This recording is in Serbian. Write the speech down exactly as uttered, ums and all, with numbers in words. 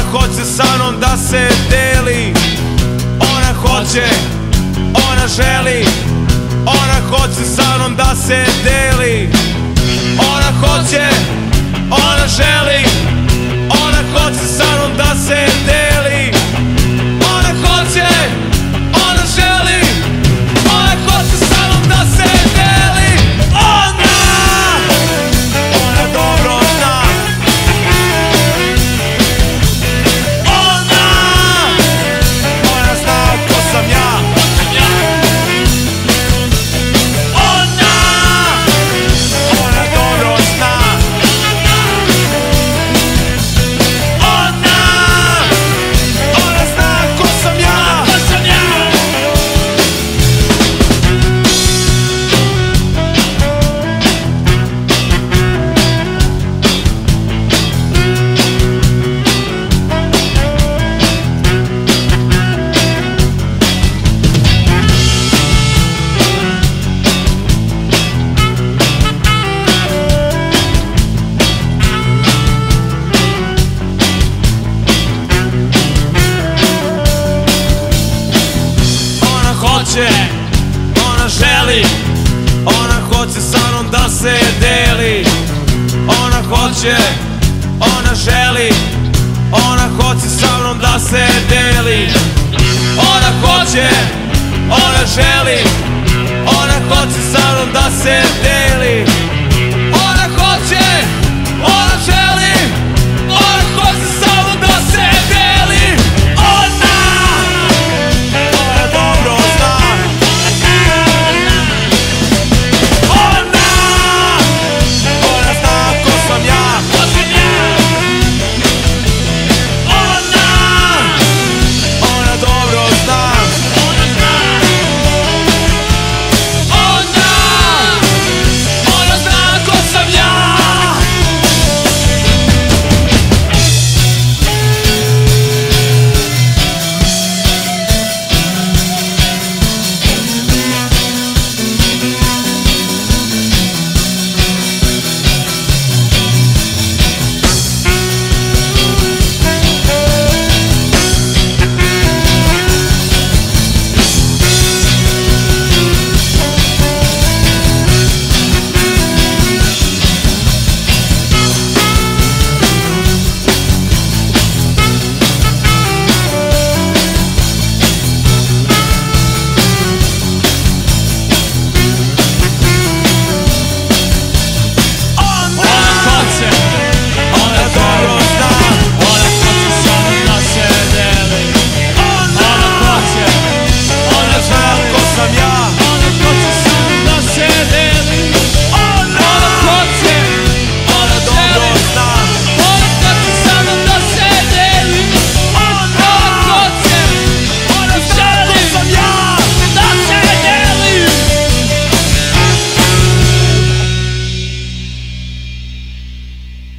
hoće sa mnom da se deli. Ona hoće, ona želi, ona hoće sa mnom da se deli. Ona hoće, ona želi, ona hoće sa mnom da se deli. Ona hoće, ona želi, ona hoće sa mnom da se deli. Ona, ona dobro zna. Ona, ona zna ko sam ja. Ona, ona dobro zna. Ona, ona zna ko sam ja. Ona hoće, ona želi, ona hoće sa mnom da se deli. Ona hoće, ona želi, ona hoće sa mnom da se deli. Ona hoće, ona želi, ona hoće sa mnom da se deli.